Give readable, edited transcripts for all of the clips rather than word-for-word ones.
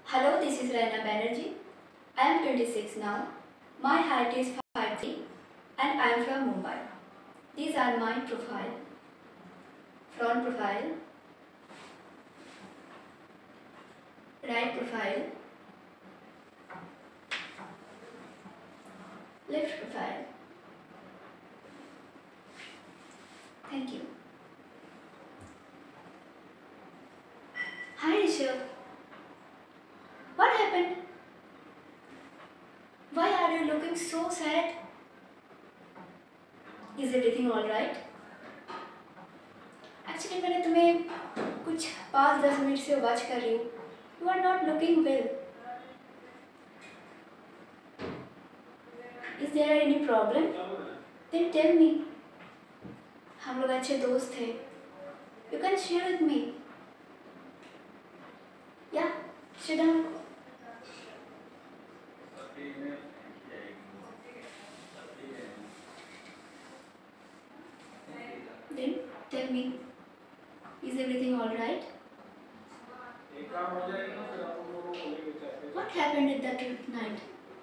Hello, this is Banerjee. I am 26 now. My height is 5'3" and I am from Mumbai. These are my profile. Front profile, right profile, left profile. Thank you. Hi Rishabh. What happened? Why are you looking so sad? Is everything alright? Actually मैंने तुम्हें कुछ 5-10 minute से watch कर रही हूँ. You are not looking well. Is there any problem? Then tell me. हम लोग अच्छे दोस्त थे. You can share with me. Yeah, sit down. Then tell me, is everything alright? What happened at that night?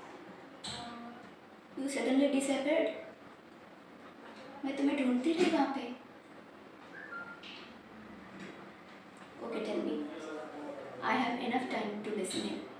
You suddenly disappeared. मैं तुम्हें ढूंढती रही वहाँ पे. Okay, tell me. I have enough time to listen in.